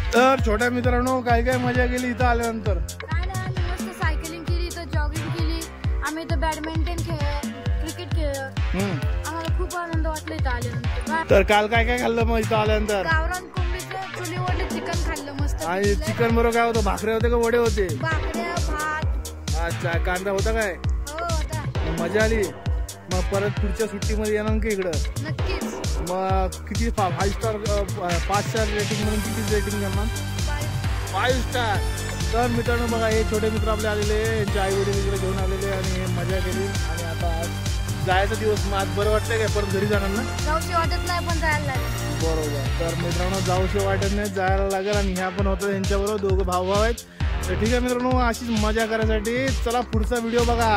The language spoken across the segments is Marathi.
तर छोट्या मित्रांनो काय काय मजा केली इथं आल्यानंतर? काय नाही, आम्ही मस्त सायकलिंग केली, तर जॉगिंग केली, आम्ही इथं बॅडमिंटन खेळलं, क्रिकेट खेळलं. आम्हाला खूप आनंद वाटला इथं आल्यानंतर. तर काल काय काय खाल्लं मग इथं आल्यानंतर? गावरान कोंबडीचं चुलीवरले चिकन खाल्लं मस्त. आणि चिकन बरोबर काय होतं? भाकरे होते का वडे होते? भाकऱ्या, भात. अच्छा, कांदा होता काय? हो होता. मजा आली. मग परत पुढच्या सुट्टीमध्ये येणार की इकडं? नक्कीच. मग किती 5 स्टार 5 स्टार रेटिंग म्हणून किती रेटिंग देणार? 5 स्टार. तर मित्रांनो बघा, हे छोटे मित्र आपले आलेले, यांचे आई वडील इकडे घेऊन आलेले आणि मजा केली. आणि आता आज जायचा दिवस, मग आज बरं वाटतंय काय? परत घरी जाणार ना? जाऊशी वाटत नाही पण जायला लागेल. बरोबर. तर मित्रांनो जाऊशी वाटत नाही, जायला लागेल. आणि ह्या पण होतं यांच्याबरोबर, दोघं भाऊ आहेत. तर ठीक आहे मित्रांनो, अशीच मजा करायसाठी चला पुढचा व्हिडिओ बघा.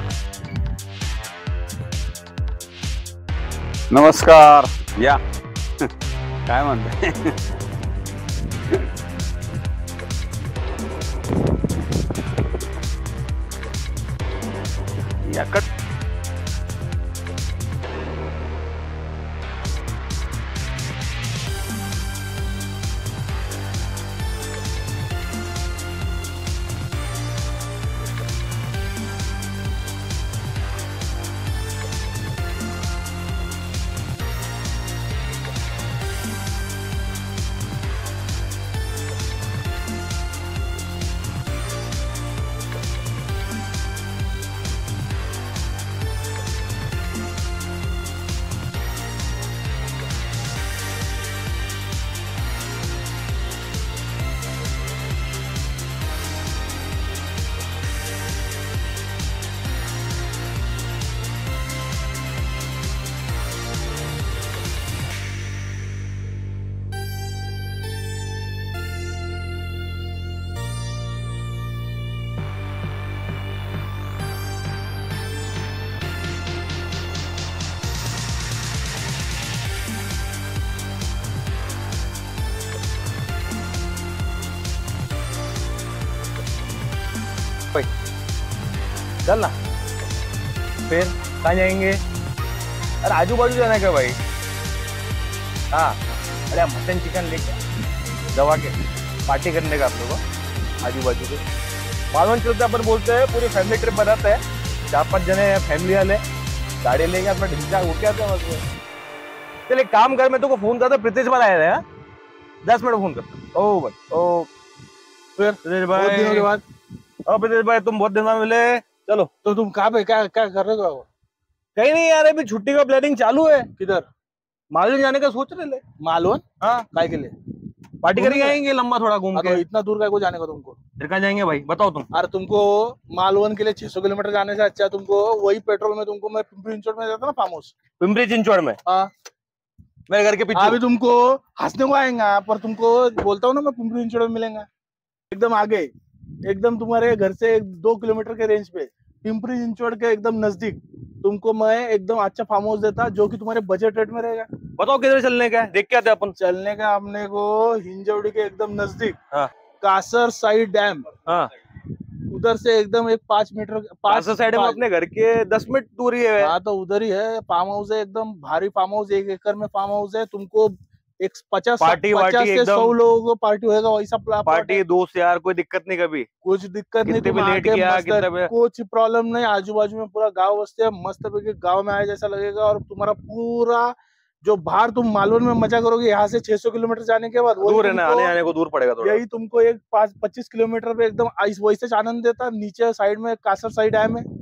नमस्कार. या काय म्हणते? या कट चल ना, फिर कहाँ जाएंगे? अरे आजू बाजू जाना क्या भाई? हाँ, अरे मटन चिकन लेके दवा के पार्टी करने का आप लोगों को आजू बाजू के मालूम चलता, अपन बोलते हैं पूरी फैमिली ट्रिप बनाते हैं, 4-5 जने फैमिली वाले गाड़ी लेके अपना ढिंचा उठ के आते हैं बस। चल एक काम कर, मैं तुमको फोन करता, प्रीतेश भाई आया है, 10 मिनट फोन करता। ओ भाई, ओ फिर प्रीतेश भाई, बहुत दिनों के बाद। प्रीतेश भाई तुम बहुत दिन बाद मिले। चलो, तो तुम कहाँ पे क्या क्या कर रहे हो? कहीं नहीं यार, अभी छुट्टी का प्लानिंग चालू है। किधर? मालूम जाने का सोच रहे ले। मालून? हाँ, काय के लिए? पार्टी करके आएंगे लंबा थोड़ा घूम तो के। इतना दूर का को जाने का तुमको? फिर कहाँ जाएंगे भाई, बताओ तुम। अरे तुमको मालवन के लिए 600 किलोमीटर जाने से अच्छा तुमको वही पेट्रोल में तुमको मैं पिंपरी चिंचवड में जाता ना फार्म हाउस, पिंपरी चिंचवड में। हाँ, मेरे घर के पीछे। अभी तुमको हंसने को आएगा, पर तुमको बोलता हूँ ना मैं, पिंपरी चिंचवड में मिलेगा एकदम आगे, एकदम तुम्हारे घर से 2 किलोमीटर के रेंज पे, पिंपरी चिंचवड के एकदम नजदीक तुमको मैं एकदम अच्छा फार्म हाउस देता, जो कि तुम्हारे बजट रेट में रहेगा। बताओ किधर चलने का है, देख के आते हैं अपन। चलने का अपने को हिंजवड़ी के एकदम नजदीक, हाँ। कासर साइड डैम, हाँ, उधर से एकदम एक 5 मीटर, 5 साइड में अपने घर के 10 मिनट दूरी है। हाँ, तो उधर ही है, फार्म हाउस है, एकदम भारी फार्म हाउस, 1 एकड़ में फार्म हाउस है। तुमको एक 50 से 100 लोगों को पार्टी होगा, वैसा पार्टी दोस्त यार, कोई दिक्कत नहीं, कभी कुछ दिक्कत नहीं, तुम लेट आके किया, मस्त, कुछ प्रॉब्लम नहीं, आजू बाजू में पूरा गांव बसते हैं, मस्त पैकी गांव में आए जैसा लगेगा। और तुम्हारा पूरा जो बाहर तुम मालवन में मजा करोगे, यहाँ से 600 किलोमीटर जाने के बाद दूर है ना, आने जाने को दूर पड़ेगा थोड़ा। यही तुमको एक 25 किलोमीटर पे एकदम वैसे आनंद देता। नीचे साइड में कासर साइड डैम है।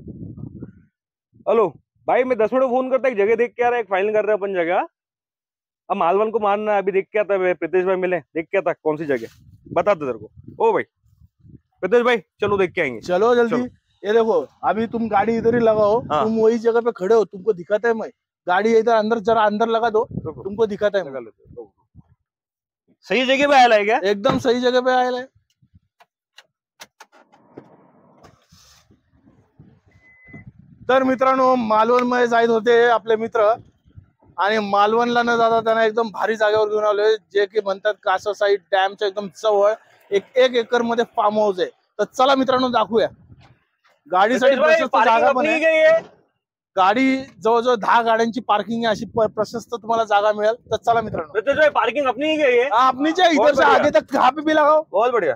हेलो भाई, मैं 10 मिनट फोन करता, एक जगह देख के आ रहा है, एक फाइनल कर रहे हैं अपन जगह। अब मालवन को मानना है, अभी देख के आता है, प्रीतेश भाई मिले, देख के आता कौन सी जगह बता दे तेरे को। ओ भाई प्रीतेश भाई, चलो देख के आएंगे। चलो जल्दी। ये देखो, अभी तुम गाड़ी इधर ही लगाओ। हाँ। तुम वही जगह पे खड़े हो, तुमको दिखाता है मैं, गाड़ी इधर अंदर, जरा अंदर लगा दो, तुमको दिखाता है मैं। सही जगह पे आया है क्या? एकदम सही जगह पे आया है। तर मित्रांनो, मालवण मध्ये जायत होते आपले मित्र, आणि मालवणला न जाता त्यांना एकदम भारी जागेवर घेऊन आलोय, जे की म्हणतात कासर साईड डॅमच्या एकदम जवळ 1 एकर मध्ये फार्म हाऊस आहे। तर चला मित्रांनो दाखवूया, गाडीसाठी प्रशस्त जागा पण आहे, गाडी जवळजवळ 10 गाड्यांची पार्किंग आहे, अशी प्रशस्त तुम्हाला जागा मिळेल. तर चला मित्रांनो, पार्किंग अपनी ही है, अपनी चाहिए इधर से आगे तक जहाँ पे भी लगाओ. बहुत बढ़िया.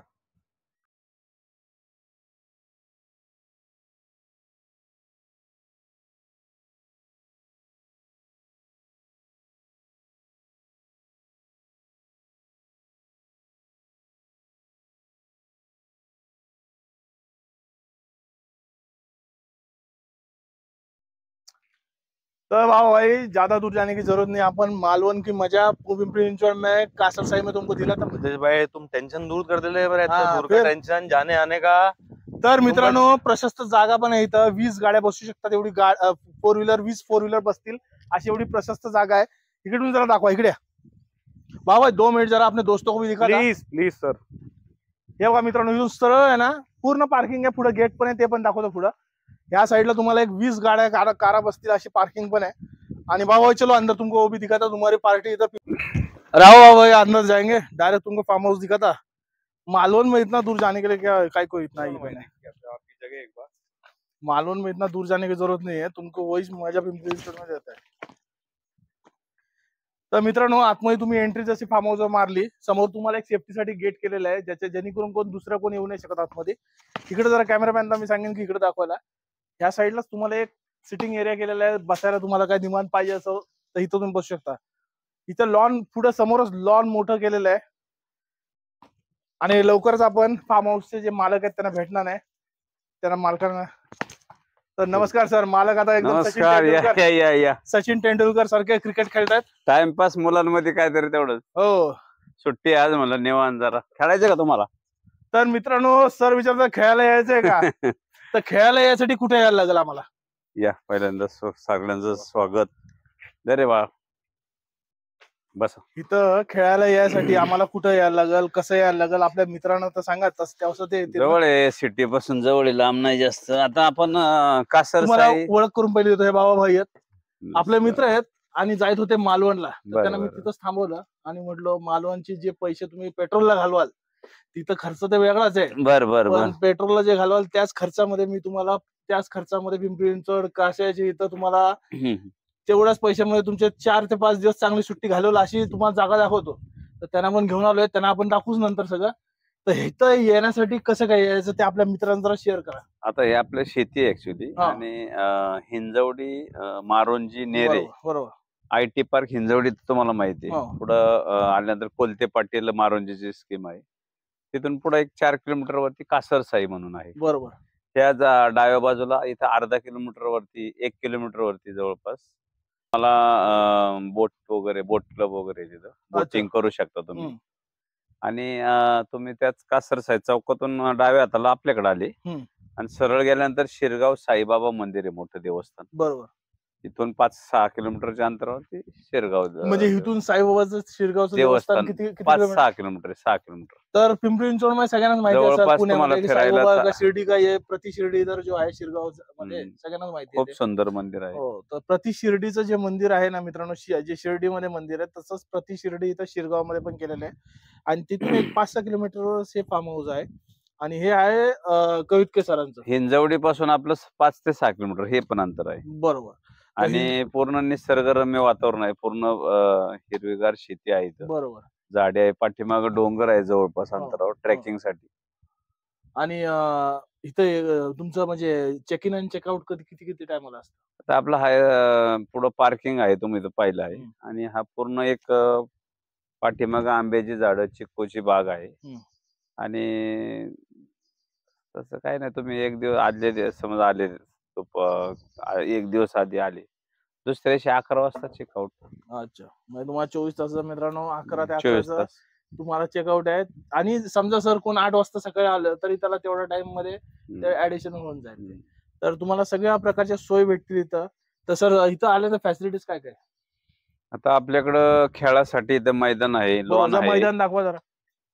तो भाई ज्यादा दूर जाने की जरूरत नहीं, अपन मालवण की मजा पिंपरी चिंचवड में कासरसाई में तुमको दिला था. मुझे भाई तुम टेंशन दूर कर दिले बरं, हाँ, दूर का फिर? टेन्शन जाने आने का. तर मित्रांनो, प्रशस्त जागा पण आहे इथं. 20 गाड्या बसू शकतात एवढी 20 फोर व्हीलर बसतील अशी एवढी प्रशस्त जागा आहे. इकडून जरा दाखवा, इकडे भाई 2 मिनिट जरा अपने दोस्तों को भी दिखा. Please sir. हे बघा मित्रांनो, इथून सरळ आहे ना पूर्ण पार्किंग आहे. पुढे गेट पण आहे, ते पण दाखवतो पुढं. या साइडला तुम्हाला एक 20 गाड्या कारा बसतील अशी पार्किंग पण आहे. आणि भाई चलो अंदर तुमको वो भी दिखाता, तुम्हारी पार्टी इधर. राहो भाई, अंदर जाएंगे डायरेक्ट, तुमको फार्म हाउस दिखाता. मालवण में इतना दूर जाने के लिए क्या काय कोई इतना ही है. आपकी जगह एक बार मालवण में इतना दूर जाने की जरूरत नहीं है, तुमको वही मजा पिंपरी चिंचवड में देता है. तर मित्रांनो, आतमध्ये तुम्ही एंट्री जशी फार्म हाऊस मारली, समोर तुम्हाला एक सेफ्टीसाठी गेट केलेलं आहे, जेणेकरून कोण दुसरा कोण येऊ नाही शकत आतमध्ये. इकडे जरा कॅमेरामॅनला मी सांगेन की इकडे दाखवायला. ह्या साईडलाच तुम्हाला एक सिटिंग एरिया केलेला आहे. बसायला तुम्हाला काय डिमांड पाहिजे असं तर इथं तुम्ही बसू शकता. इथं लॉन पुढे समोरच लॉन मोठं केलेलं आहे. आणि लवकरच आपण फार्म हाऊसचे जे मालक आहेत त्यांना भेटणार आहे, त्यांना मालकांना. तर नमस्कार सर, मालक आता एकदम सचिन तेंडुलकर सारखे क्रिकेट खेळतात. टाइमपास मुलांमध्ये काहीतरी तेवढं. हो, सुट्टी आज मला निवांत जरा खेळायचं का तुम्हाला. तर मित्रांनो, सर विचारतात खेळायला यायचंय का. तर खेळायला यायसाठी कुठे यायला लागेल आम्हाला. या पहिल्यांदा सगळ्यांचं स्वागत. अरे वा, बस. इथं खेळायला यायसाठी आम्हाला कुठं यायला लागेल, कसं यायला लागेल, आपल्या मित्रांना तर सांगा. त्यावर ते जवळ आहे, सिटी पासून जवळ आहे, लांब नाही जास्त. आता आपण कासर ओळख करून पहिली होतो. हे बाबा भाई आहेत, आपले मित्र आहेत आणि जायत होते मालवणला. तर त्यांना मी तिथंच थांबवलं आणि म्हटलं, मालवणचे जे पैसे तुम्ही पेट्रोलला घालवाल, तिथं खर्च तर वेगळाच आहे. बरं. पेट्रोलला जे घालवाल त्याच खर्चामध्ये मी तुम्हाला, त्याच खर्चामध्ये पिंपरी चिंचवड काशाची इथं तुम्हाला तेवढ्याच पैशामध्ये तुमचे 4 ते 5 दिवस चांगली सुट्टी घालवली अशी तुम्हाला जागा दाखवतो. तर त्यांना पण घेऊन आलोय, त्यांना आपण दाखवूच नंतर सगळं. तर इथं येण्यासाठी कसं काय यायचं ते आपल्या मित्रांना जरा शेअर करा. आता हे आपल्या शेती ऍक्च्युली, आणि हिंजवडी, मारोंजी, नेरे, बरोबर. IT पार्क हिंजवडी तुम्हाला माहिती आहे. पुढं आल्यानंतर कोलते पाटील मारोंजीची स्कीम आहे. तिथून पुढे एक 4 किलोमीटर वरती कासरसाई म्हणून आहे. बरोबर. त्या डाव्या बाजूला इथं अर्धा किलोमीटर वरती, 1 किलोमीटर वरती जवळपास मला बोट क्लब वगैरे तिथं बोटिंग करू शकता तुम्ही. आणि तुम्ही त्याच कासरसाई चौकातून डाव्या हाताला आपल्याकडे आले आणि सरळ गेल्यानंतर शिरगाव साईबाबा मंदिर आहे, मोठं देवस्थान. बरोबर. इथून 5-6 किलोमीटरच्या अंतरावरती शिरगाव. म्हणजे इथून साईबाबाचं शिरगावचं देवस्थान किती 5-6 किलोमीटर. 6 किलोमीटर. तर पिंपरी चिंचवड मध्ये सगळ्यांनाच माहिती आहे पुण्यामध्ये साईबाबा का शिर्डी का ये प्रति शिर्डी इधर जो आहे शिरगाव मध्ये सगळ्यांनाच माहिती आहे. खूप सुंदर मंदिर आहे. हो, तर प्रति शिर्डीचं जे मंदिर आहे ना मित्रांनो, जे शिर्डीमध्ये मंदिर आहे तसंच प्रति शिर्डी इथं शिरगाव मध्ये पण केलेलं आहे. आणि तिथून एक 5-6 किलोमीटरवर हे फार्म हाऊस आहे. आणि हे आहे कवितके सरांचं. हिंजवडी पासून आपलं 5 ते 6 किलोमीटर हे पण अंतर आहे. बरोबर. आणि पूर्ण निसर्गरम्य वातावरण आहे, पूर्ण हिरवीगार शेती आहे इथं. बरोबर. झाडे आहे, पाठीमाग डोंगर आहे जवळपास अंतरावर ट्रेकिंग साठी. आणि इथं तुमचं म्हणजे चेक इन आणि चेकआउट किती टायमाला असतं. आता आपला हा पुढं पार्किंग आहे, तुम्ही इथं पाहिलं आहे. आणि हा पूर्ण एक पाठीमाग आंब्याची झाडं, चिक्कूची बाग आहे. आणि तसं काय नाही, तुम्ही एक दिवस आदले समज आले, 1 दिवस आधी आले, दुसऱ्या दिवशी 11 वाजता चेकआउट. अच्छा, म्हणजे तुम्हाला 24 तास मित्रांनो, 11 ते 11 तुम्हाला चेकआउट आहे. आणि समजा सर कोण 8 वाजता सकाळी आलं तरी त्याला तेवढ्या टाइम मध्ये ऍडिशन होऊन जाईल. तर तुम्हाला सगळ्या प्रकारच्या सोय भेटतील इथं. तर सर इथं आल्याचं फॅसिलिटीज काय काय. आता आपल्याकडं खेळासाठी इथं मैदान आहे, मैदान दाखवा जरा.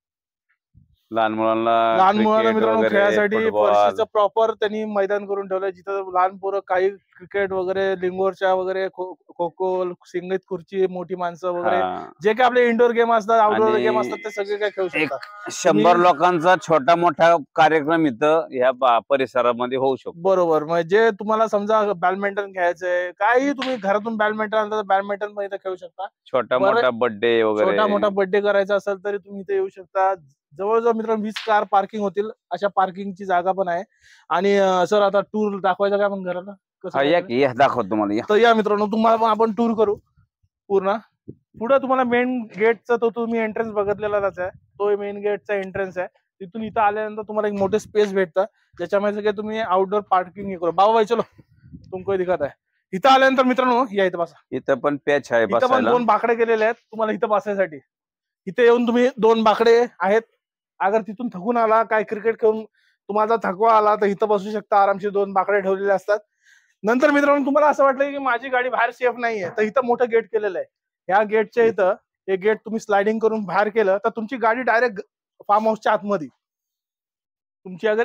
लहान मुलांना मित्रांनो खेळासाठी प्रॉपर त्यांनी मैदान करून ठेवलंय, जिथं लहान पोरं काही क्रिकेट वगैरे, लिंगोरच्या वगैरे, खो खो, सिंगीत खुर्ची, मोठी माणसं वगैरे, हा. जे काही आपले इंडोर गेम असतात, आउटडोर आणि गेम असतात, ते सगळे काय खेळू एक शकता. 100 लोकांचा छोटा मोठा कार्यक्रम इथं ह्या परिसरामध्ये होऊ शकतो. बरोबर. म्हणजे तुम्हाला समजा बॅडमिंटन खेळायचंय, काही तुम्ही घरातून बॅडमिंटन आणलं तर बॅडमिंटन पण इथं खेळू शकता. छोटा मोठा बर्थडे वगैरे, छोटा मोठा बर्थडे करायचा असेल तरी तुम्ही इथे येऊ शकता. जवळजवळ मित्रांनो 20 कार पार्किंग होतील, अशा पार्किंगची जागा पण आहे. आणि सर आता टूर दाखवायचा काय मग घराला कसं या करायचं? की या दाखवतो तुम्हाला या. तर या मित्रांनो, तुम्हाला आपण टूर करू पूर्ण. पुढे तुम्हाला मेन गेटचा तो तुम्ही एंट्रन्स बघितलेलाच आहे, तो मेन गेटचा एंट्रन्स आहे. तिथून इथं आल्यानंतर तुम्हाला एक मोठे स्पेस भेटतं, ज्याच्यामध्ये सगळे तुम्ही आउटडोर पार्किंग करू. बाबा चलो तुमको दिखत आहे. इथं आल्यानंतर मित्रांनो या इथं बसा. इथं पण पॅच आहे इथं पण बसायला. 2 बाकडे केलेले आहेत तुम्हाला इथं बसायसाठी. इथे येऊन तुम्ही 2 बाकडे आहेत. अगर तिथून थकून आला, काय क्रिकेट खेळून तुम्हाला थकवा आला, तर इथं बसू शकता आरामशीर. 2 बाकडे ठेवलेले असतात. नंतर मित्रांनो तुम्हाला असं वाटलं की माझी गाडी बाहेर सेफ नाहीये, तर इथं मोठं गेट केलेलं आहे. ह्या गेटच्या इथं हे गेट तुम्ही स्लायडिंग करून बाहेर केलं तर तुमची गाडी डायरेक्ट फार्म हाऊसच्या आतमध्ये. तुमची अगर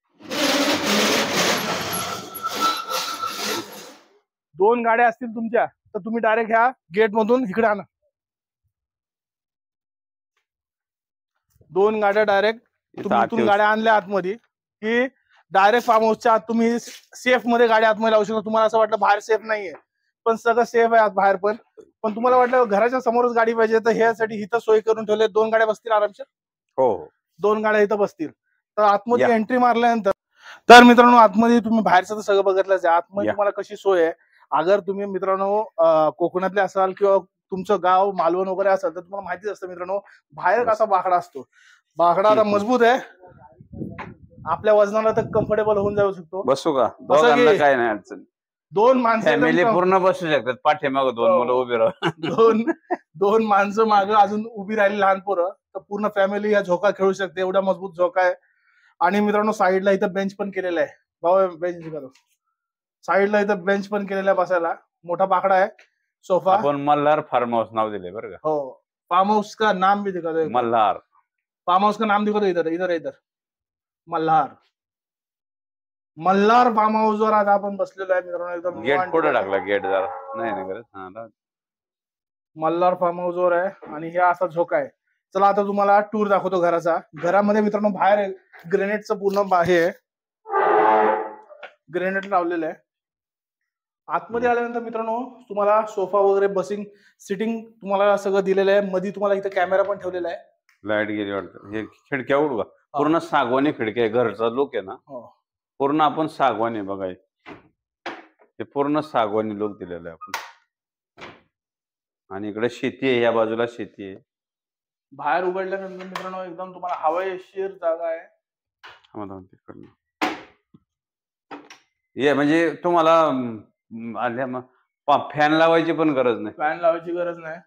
2 गाड्या असतील तुमच्या, तर तुम्ही डायरेक्ट ह्या गेट मधून इकडे आणा. 2 गाड्या डायरेक्ट तुम्ही इथून गाड्या आणल्या आतमध्ये की डायरेक्ट फार्म हाऊसच्या आत तुम्ही सेफ मध्ये गाडी आतमध्ये लावू शकता. तुम्हाला असं वाटलं बाहेर सेफ नाहीये, पण सगळं सेफ आहे बाहेर पण तुम्हाला वाटलं घराच्या समोरच गाडी पाहिजे, तर ह्यासाठी इथं सोय करून ठेवले. 2 गाड्या बसतील आरामशीर. हो 2 गाड्या इथं बसतील. तर आतमध्ये एंट्री मारल्यानंतर तर मित्रांनो आतमध्ये तुम्ही बाहेरचं तर सगळं बघितलंच आहे. आतमध्ये तुम्हाला कशी सोय आहे, अगर तुम्ही मित्रांनो कोकणातले असाल किंवा तुमचं गाव मालवण वगैरे असेल तर तुम्हाला माहितीच असतं मित्रांनो, बाहेर कसा बाकडा असतो. बाकडा आता मजबूत आहे, आपल्या वजनाला तर कम्फर्टेबल होऊन जाऊ शकतो. बसू का? दोघांना काय नाही अडचण. 2 माणसं फॅमिली पूर्ण बसू शकतात. पाठीमागं 2 मुलं उभी राहून. 2 माणसं मागं अजून उभी राहिली, लहान पोरं, तर पूर्ण फॅमिली या झोका खेळू शकते. एवढा मजबूत झोका आहे. आणि मित्रांनो साईडला इथं बेंच पण केलेला आहे. भाऊ बेंच करू. साईडला इथं बेंच पण केलेला आहे बसायला. मोठा बाकडा आहे. सोफा. आपण मल्हार फार्म हाऊस नाव दिले बरं का. हो, फार्म हाऊस का नाम भी दिखा दो. मल्हार फार्म हाऊस का नाम दिखा दो. इधर मल्हार. मल्हार फार्म हाऊस वर आता आपण बसलेलो आहे मित्रांनो. एकदम गेट पुढे टाकला. गेट जरा नाही करत. मल्हार फार्म हाऊस वर आहे आणि हे असा झोका आहे. चला आता तुम्हाला टूर दाखवतो घराचा. घरामध्ये मित्रांनो बाहेर ग्रेनेडचं पूर्ण हे ग्रेनेड लावलेलं आहे. आतमध्ये आल्यानंतर मित्रांनो तुम्हाला सोफा वगैरे बसिंग सिटिंग तुम्हाला सगळं दिलेलं आहे. मध्ये तुम्हाला इथं कॅमेरा पण ठेवलेला आहे. लाईट गेली वाटतं. हे खिडक्या उडवा. पूर्ण सागवानी खिडकी आहे. घरचा लुक आहे ना, पूर्ण आपण सागवानी बघाय. हे पूर्ण सागवानी लुक दिलेला आहे आपण. आणि इकडे शेती आहे, या बाजूला शेती आहे. बाहेर उघडल्यानंतर मित्रांनो एकदम तुम्हाला हवेशीर जागा आहे. ये म्हणजे तुम्हाला फॅन लावायची पण गरज नाही. फॅन लावायची गरज नाही.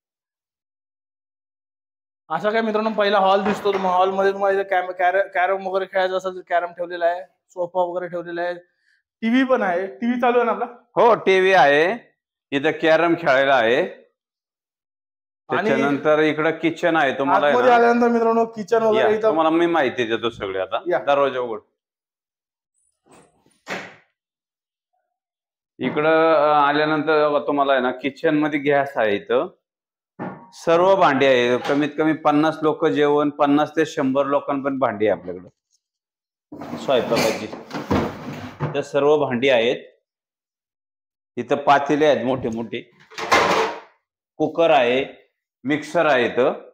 असा काय मित्रांनो पहिला हॉल दिसतो. तुम्हाला हॉलमध्ये तुम्हाला कॅरम वगैरे खेळायचं असेल तर कॅरम ठेवलेला आहे. सोफा वगैरे ठेवलेला आहे. टीव्ही पण आहे. टीव्ही चालू आहे ना आपला? हो, टीव्ही आहे. इथं कॅरम खेळायला आहे. त्याच्यानंतर इकडं किचन आहे. तुम्हाला आल्यानंतर मित्रांनो किचन वगैरे तुम्हाला मी माहिती देतो सगळे. आता दरवाजा उघड. इकडं आल्यानंतर तुम्हाला आहे ना किचन मध्ये गॅस आहे. इथं सर्व भांडी आहे. कमीत कमी 50 लोक जेवण, 50 ते 100 लोकांपर्यंत भांडी आहे आपल्याकडं स्वयंपाकाची. तर सर्व भांडी आहेत. इथं पातेले आहेत मोठे मोठे. कुकर आहे, मिक्सर आहे.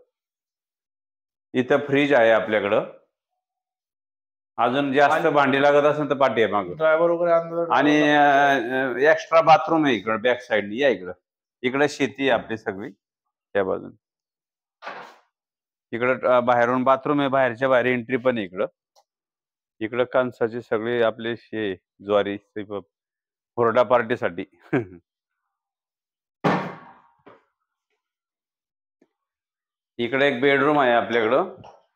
इथं फ्रीज आहे आपल्याकडं. अजून जास्त भांडी लागत असेल तर पाठी आहे मागं. ड्रायव्हर वगैरे. आणि एक्स्ट्रा बाथरूम आहे इकडं बॅक साईड. या इकडं. इकडे शेती आहे आपली सगळी. त्या बाजून इकडं बाहेरून बाथरूम आहे. बाहेरच्या बाहेर एंट्री पण आहे इकडं. इकडं कणसाची सगळी आपली ज्वारी हुरडा पार्टीसाठी. इकडे एक बेडरूम आहे आपल्याकडं.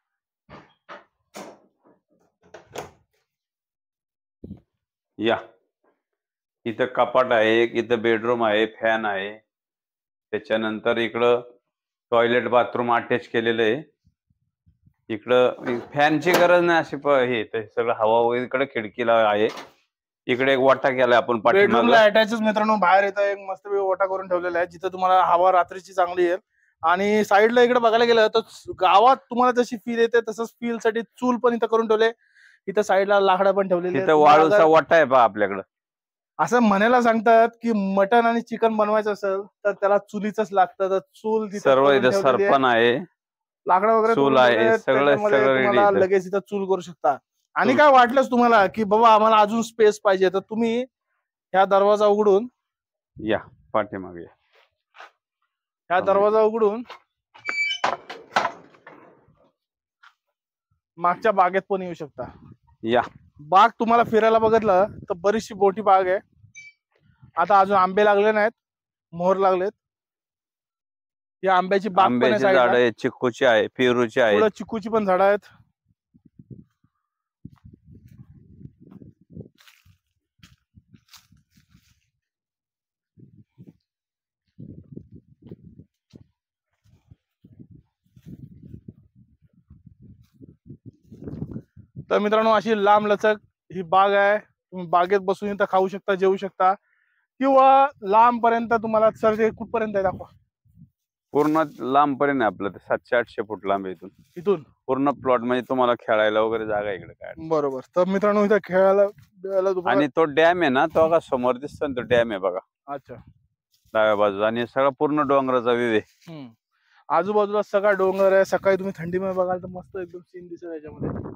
या इथं कपाट आहे. इथं बेडरूम आहे, फॅन आहे. त्याच्यानंतर इकडं टॉयलेट बाथरूम अटॅच केलेलं आहे. इकडं फॅनची गरज नाही अशी हे सगळं हवा वगैरे इकडे खिडकीला आहे. इकडे एक वाटा केलाय आपण पाठीमागं. बेडरूमला अटॅचच मित्रांनो बाहेर येतं एक मस्त ओटा करून ठेवलेला आहे, जिथे तुम्हाला हवा रात्रीची चांगली येईल. आणि साईडला इकडे बघायला गेलं तर गावात तुम्हाला जशी फील येते तसंच फील साठी चूल पण इथं करून ठेवले. इथं साईडला लाकडं पण ठेवलेली तिथं वाळूचा वाटा आहे पहा आपल्याकडं. असं म्हणायला सांगतात की मटन आणि चिकन बनवायचं असेल तर त्याला चुलीच लागतं, तर चूल सर्व इथं सरपण आहे, लाकडं वगैरे चूल आहे, सगळं तुम्हाला लगेच इथं चूल करू शकता. आणि काय वाटलंच तुम्हाला की बाबा आम्हाला अजून स्पेस पाहिजे तर तुम्ही ह्या दरवाजा उघडून या पाठीमागे ह्या दरवाजा उघडून मागच्या बागेत पण येऊ शकता. या बाग तुम्हाला फिरायला बघितलं तर बरीचशी मोठी बाग आहे. आता अजून आंबे लागले नाहीत, मोहर लागलेत. या आंब्याची बाग पण आंब्याची झाड आहे, चिक्कूची आहे, पेरूची आहे, पुढे चिक्कूची पण झाड आहेत. तर मित्रांनो अशी लांब लचक ही बाग आहे. तुम्ही बागेत बसून इथं खाऊ शकता, जेवू शकता, किंवा लांब पर्यंत तुम्हाला सर ते कुठपर्यंत आहे दाखवा. पूर्ण लांब पर्यंत आहे आपलं, 700-800 फूट लांब आहे इथून पूर्ण प्लॉट. म्हणजे तुम्हाला खेळायला वगैरे जागा इकडे काय. बरोबर. तर मित्रांनो इथं खेळायला आणि तो डॅम आहे ना, तो बघा समोर दिसतो ना, तो डॅम आहे बघा. अच्छा. डाव्या बाजूला. आणि सगळा पूर्ण डोंगराचा व्ह्यू आहे. आजूबाजूला सगळा डोंगर आहे. सकाळी तुम्ही थंडीमध्ये बघाल तर मस्त एकदम सीन दिसत याच्यामध्ये.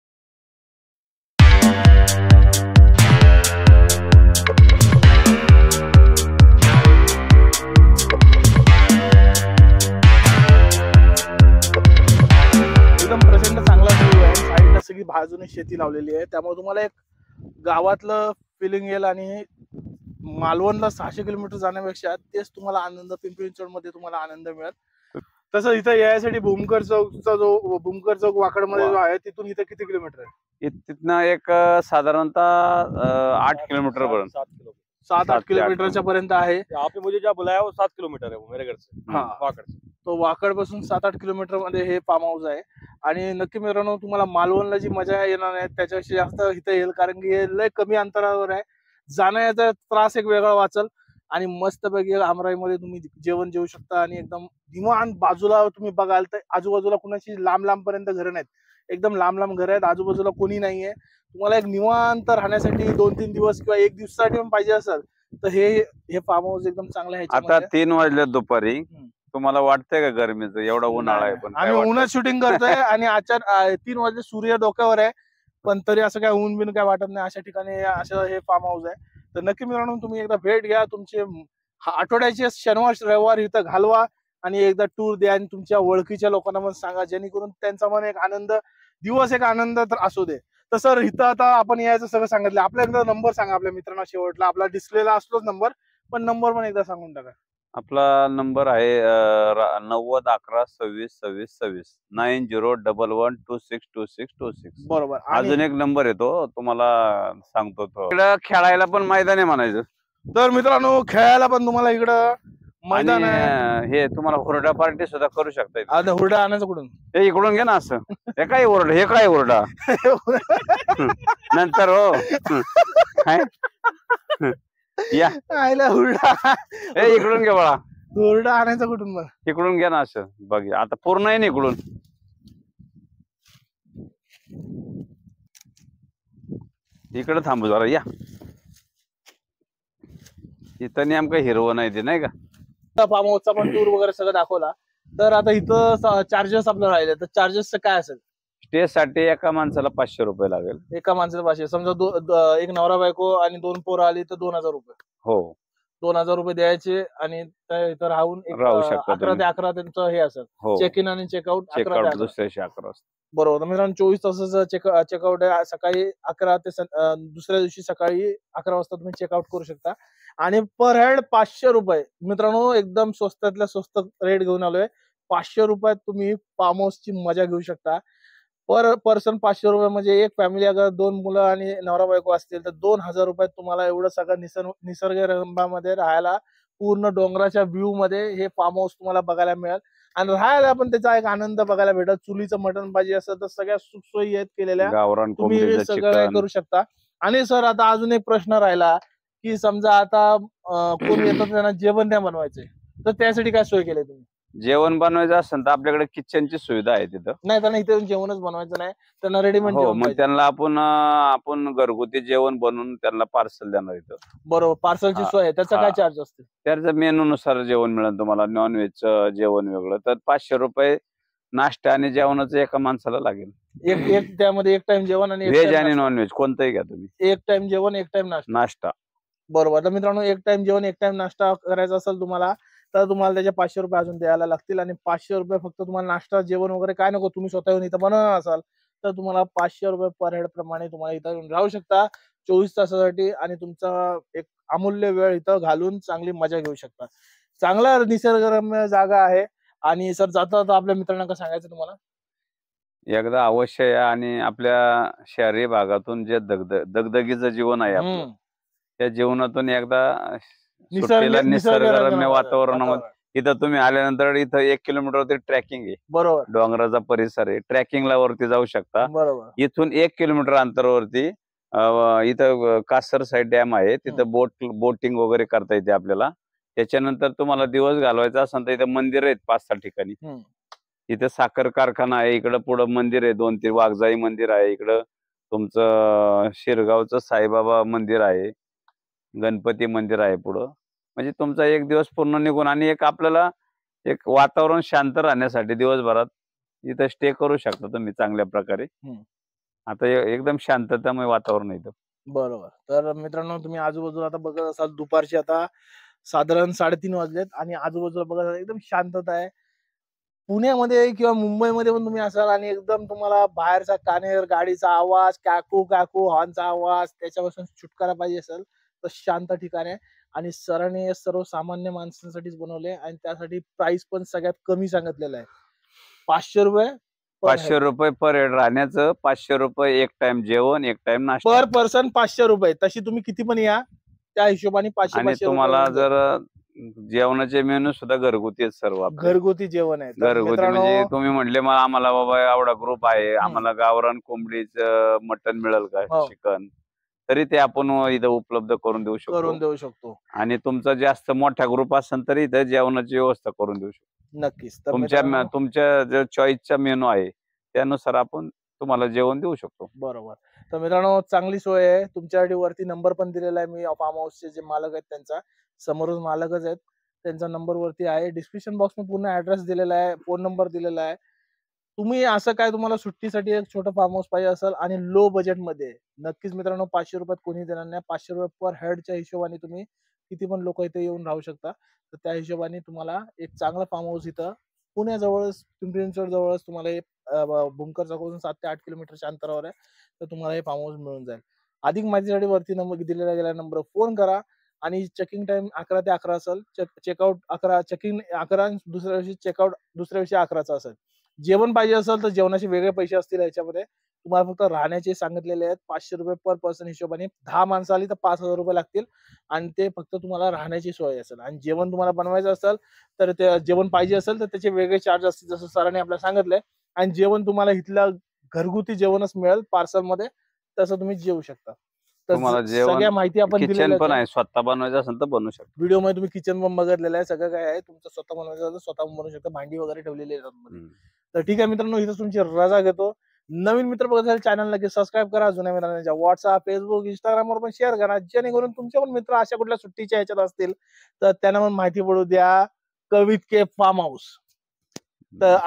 एकदम प्रचंड चांगला व्ह्यू आहे. साईडला सगळी बाजूने शेती लावलेली आहे, त्यामुळे तुम्हाला एक गावातलं फिलिंग येईल. आणि मालवणला 600 किलोमीटर जाण्यापेक्षा तेच तुम्हाला आनंद पिंपरी चिंचवड मध्ये तुम्हाला आनंद मिळेल. तसं इथं यायसाठी भूमकर चौकचा जो भूमकर चौक वाकडमध्ये जो आहे तिथून इथं किती किलोमीटर आहे? तिथनं एक साधारणतः 8 किलोमीटर पर्यंत, 7-8 किलोमीटरच्या पर्यंत आहे. आपने मुझे जो बुलाया वो 7 किलोमीटर है वो मेरे घर से. हाँ. वाकड़ से. तो वाकड पासून 7-8 किलोमीटर मध्ये हे फार्म हाऊस आहे. आणि नक्की मित्रांनो तुम्हाला मालवणला जी मजा येणार नाही त्याच्यापेक्षा जास्त इथं येईल, कारण की हे लय कमी अंतरावर आहे. जाण्याचा त्रास एक वेगळा वाचल. आणि मस्तपैकी आमराईमध्ये तुम्ही जेवण जेवू शकता. आणि एकदम निवांत बाजूला तुम्ही बघाल तर आजूबाजूला कुणाची लांब लांब पर्यंत घरं नाहीत, एकदम लांब लांब घरं आहेत. आजूबाजूला कोणी नाहीये. तुम्हाला एक निवांत राहण्यासाठी 2-3 दिवस किंवा 1 दिवसासाठी पण पाहिजे असेल तर हे फार्म हाऊस एकदम चांगलं आहे. आता 3 वाजले दुपारी. तुम्हाला वाटतंय का गरमीचं? एवढा उन्हाळा आहे पण आम्ही उन्हात शूटिंग करतोय आणि आजच्या 3 वाजले सूर्य डोक्यावर आहे, पण तरी असं काय ऊन बिन काय वाटत नाही. अशा ठिकाणी असं हे फार्म हाऊस आहे. तर नक्की मित्रांनो तुम्ही एकदा भेट घ्या. तुमचे आठवड्याचे शनिवार रविवार इथं घालवा आणि एकदा टूर द्या आणि तुमच्या ओळखीच्या लोकांना पण सांगा, जेणेकरून त्यांचा मन एक आनंद दिवस एक आनंद तर असू दे. तर सर इथं आता आपण यायचं सगळं सांगितलं. आपल्या एकदा नंबर सांगा आपल्या मित्रांना शेवटला. आपला डिस्प्लेला असतोच नंबर, पण नंबर पण एकदा सांगून टाका. आपला नंबर आहे 90 11 26 26 26 9011262626. बरोबर. अजून एक नंबर येतो तुम्हाला सांगतो. तो इकडं खेळायला पण मैदान आहे म्हणायचं. तर मित्रांनो खेळायला पण तुम्हाला इकडं मैदान आहे. हे तुम्हाला हुरडा पार्टी सुद्धा करू शकता. आता हुरडा आणायचं कुठून? हे इकडून घे ना. असं हे काय ओरडा, हे काय ओरडा नंतर हो या आयला हुरडा हे इकडून घे बाळा. हुरडा आणायचं कुठून मग? इकडून घ्या ना. असं बघ आता पूर्ण आहे ना इकडून. इकडे थांबू जरा. या इथं नेमकं हिरवं नाही ते नाही का. फार्म हाऊसचा पण टूर वगैरे सगळं दाखवला. तर आता इथं चार्जेस आपलं राहिले तर चार्जेस काय असेल? स्टे साठी एका माणसाला 500 रुपये लागेल. एका माणसाला 500. समजा एक नवरा बायको आणि 2 पोरं आली तर 2000 रुपये. हो 2000 रुपये द्यायचे आणि इथं राहून राहू शकता 11 ते 11 त्यांचं हे असेल. हो चेक इन आणि चेकआउट 11 ते चेकआउट 11. दुसऱ्या 11 वाजता. बरोबर. तर मित्रांनो 24 तासाचं चेकआउट आहे. सकाळी 11 ते दुसऱ्या दिवशी सकाळी 11 वाजता तुम्ही चेकआउट करू शकता. आणि पर हेड 500 रुपये. मित्रांनो एकदम स्वस्तातल्या स्वस्त रेट घेऊन आलोय. 500 रुपयात तुम्ही फार्म हाऊसची मजा घेऊ शकता. पर पर्सन 500 रुपये म्हणजे एक फॅमिली अगर 2 मुलं आणि नवरा बायको असतील तर 2000 रुपयात तुम्हाला एवढं सगळं निसर्गरम्यामध्ये राहायला, पूर्ण डोंगराच्या व्ह्यू मध्ये हे फार्म हाऊस तुम्हाला बघायला मिळेल. आणि राहायला पण त्याचा एक आनंद बघायला भेटत. चुलीचं मटण पाहिजे असं तर सगळ्या सुखसोयी आहेत केलेल्या, गावरान तुम्ही कोंबडीचं सगळं चिकन. करू शकता. आणि सर आता अजून एक प्रश्न राहिला की समजा आता कोण येतात त्यांना जेवण नाही बनवायचंय तर त्यासाठी काय सोय केली तुम्ही? जेवण बनवायचं असेल तर आपल्याकडे किचनची सुविधा आहे तिथं. नाही त्यांना इथे येऊन जेवणच बनवायचं नाही, त्यांना रेडीमेड हो, जेवण मग पाहिजे. त्यांना आपण घरगुती जेवण बनवून त्यांना पार्सल देणार इथं. बरोबर, पार्सलची हा, सोय आहे, त्याचा हा. काय चार्ज असते? त्याचं मेनू नुसार जेवण मिळेल तुम्हाला. नॉनव्हेजचं जेवण वेगळं, तर 500 रुपये नाश्ता आणि जेवणाचं एका माणसाला लागेल. एक त्यामध्ये एक टाइम जेवण आणि व्हेज आणि नॉनव्हेज कोणतंही घ्या तुम्ही. एक टाइम जेवण एक टाइम नाश्ता. बरोबर. तर मित्रांनो, एक टाइम जेवण एक टाइम नाश्ता करायचा असेल तुम्हाला तर तुम्हाला त्याचे 500 रुपये अजून द्यायला लागतील आणि 500 रुपये फक्त तुम्हाला नाश्ता जेवण वगैरे काय नको, तुम्ही स्वतः येऊन इथं बनवणार असाल तर तुम्हाला 500 रुपये पर हेड प्रमाणे तुम्हाला इथं येऊन राहू शकता 24 तासासाठी आणि तुमचा एक अमूल्य वेळ इथं घालून चांगली मजा घेऊ शकता. चांगला निसर्गरम्य जागा आहे. आणि सर जाता जाता आपल्या मित्रांना काय सांगायचं तुम्हाला? एकदा अवश्य या आणि आपल्या शहरी भागातून जे दगदगीचं जीवन आहे आपलं, त्या जीवनातून एकदा सुट्टीला निसर्गरम्य वातावरणामध्ये इथं तुम्ही आल्यानंतर इथं 1 किलोमीटरवरती ट्रॅकिंग आहे. बरोबर. डोंगराचा परिसर आहे. ट्रॅकिंगला वरती जाऊ शकता. बरोबर. इथून 1 किलोमीटर अंतरावरती इथं कासर साईड डॅम आहे. तिथं बोटिंग वगैरे करता येते आपल्याला. त्याच्यानंतर तुम्हाला दिवस घालवायचा असेल तर इथं मंदिर आहेत 5-6 ठिकाणी. इथं साखर कारखाना आहे. इकडं पुढं मंदिर आहे, 2-3 वाघजाई मंदिर आहे. इकडं तुमचं शिरगावचं साईबाबा मंदिर आहे, गणपती मंदिर आहे पुढं. म्हणजे तुमचा एक दिवस पूर्ण निघून आणि एक आपल्याला एक वातावरण शांत राहण्यासाठी दिवसभरात इथं स्टे करू शकता तुम्ही चांगल्या प्रकारे. आता एकदम शांततामय वातावरण आहे इथं. बरोबर. तर मित्रांनो, तुम्ही आजूबाजूला आता बघत असाल दुपारची आता साधारण 3:30 वाजलेत आणि आजूबाजूला बघत एकदम शांतता आहे. पुण्यामध्ये किंवा मुंबईमध्ये पण तुम्ही असाल आणि एकदम तुम्हाला बाहेरचा कानेर गाडीचा आवाज, कॅकू कॅकू हॉर्नचा आवाज त्याच्यापासून छुटकारा पाहिजे असेल तर शांत ठिकाण आहे. आणि सरांनी सर्वसामान्य माणसांसाठीच बनवले आणि त्यासाठी प्राइस पण सगळ्यात कमी सांगितलेलं आहे. 500 रुपये 500 रुपये पर हेड राहण्याचं, 500 रुपये एक टाइम जेवण, एक टाइम नाश्ता. पर पर्सन 500 रुपये. तशी तुम्ही किती पण या त्या हिशोबाने 500 आणि तुम्हाला जर जेवणाचे मेनू सुद्धा घरगुती आहेत सर्व. घरगुती जेवण आहे. घरगुती म्हणजे तुम्ही म्हटले मग आम्हाला बाबा एवढा ग्रुप आहे, आम्हाला गावरान कोंबडीचं मटण मिळेल का, चिकन, तरी ते आपण इथं उपलब्ध करून देऊ शकतो. आणि तुमचा जास्त मोठा ग्रुप असेल तरी इथं जेवणाची व्यवस्था करून देऊ शकतो. नक्कीच. तुमच्या जो चॉईसचा मेनू आहे त्यानुसार आपण तुम्हाला जेवण देऊ शकतो. बरोबर. तर मित्रांनो, चांगली सोय आहे. तुमच्यासाठी वरती नंबर पण दिलेला आहे. मी फार्म हाऊसचे जे मालक आहेत त्यांचा समोरच मालकच आहेत, त्यांचा नंबर वरती आहे. डिस्क्रिप्शन बॉक्स मध्ये पूर्ण ऍड्रेस दिलेला आहे, फोन नंबर दिलेला आहे. तुम्ही असं काय तुम्हाला सुट्टीसाठी एक छोटं फार्म हाऊस पाहिजे असेल आणि लो बजेट मध्ये, नक्कीच मित्रांनो 500 रुपयात कोणी देणार नाही. 500 रुपये पर हेडच्या हिशोबाने तुम्ही किती पण लोक इथे येऊन राहू शकता. तर त्या हिशोबाने तुम्हाला एक चांगला फार्म हाऊस इथं पुण्याजवळच, पिंपरी चिंचवड जवळच तुम्हाला एक भूमकर चौकापासून 7 ते 8 किलोमीटरच्या अंतरावर आहे. तर तुम्हाला हे फार्म हाऊस मिळून जाईल. अधिक माहितीसाठी वरती नंबर दिलेला गेला नंबर फोन करा. आणि चेकिंग टाइम 11 ते 11 असेल. चेकआउट 11, चेकिंग 11, दुसऱ्या दिवशी चेकआउट दुसऱ्या दिवशी 11चा असेल. जेवण पाहिजे असेल तर जेवणाचे वेगळे पैसे असतील याच्यामध्ये. तुम्हाला फक्त राहण्याचे सांगितलेले आहेत 500 रुपये पर पर्सन हिशोबाने. 10 माणसं आली तर 5,000 रुपये लागतील आणि ते फक्त तुम्हाला राहण्याची सोय असेल. आणि जेवण तुम्हाला बनवायचं असेल तर ते जेवण पाहिजे असेल तर त्याचे वेगळे चार्ज असतील, जसं सरांनी आपल्याला सांगितलंय. आणि जेवण तुम्हाला इथलं घरगुती जेवणच मिळेल पार्सल मध्ये, तसं तुम्ही जेवू शकता. सगळ्या माहिती आपण किचन पण आहे, स्वतः बनवायचं असेल तर बनवू शकता. व्हिडिओ मध्ये तुम्ही किचन पण बघितलेलं आहे. सगळं काय आहे तुमचं स्वतः बनवायचं असेल तर स्वतः बनवू शकता. भांडी वगैरे ठेवलेली आहेत. तर ठीक आहे मित्रांनो, इथं तुमची रजा घेतो. नवीन मित्र बघत असेल चॅनल नक्की सबस्क्राईब करा. जुन्या मित्रांच्या व्हॉट्सअप, फेसबुक, इंस्टाग्रामवर पण शेअर करा, जेणेकरून तुमचे पण मित्र अशा कुठल्या सुट्टीच्या ह्याच्यात असतील तर त्यांना पण माहिती पडू द्या कवित के फार्म हाऊस. तर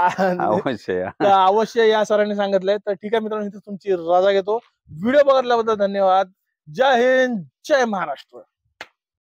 अवश्य या सरांनी सांगितलंय. तर ठीक आहे मित्रांनो, इथं तुमची रजा घेतो. व्हिडिओ बघितल्याबद्दल धन्यवाद. जय हिंद, जय महाराष्ट्र.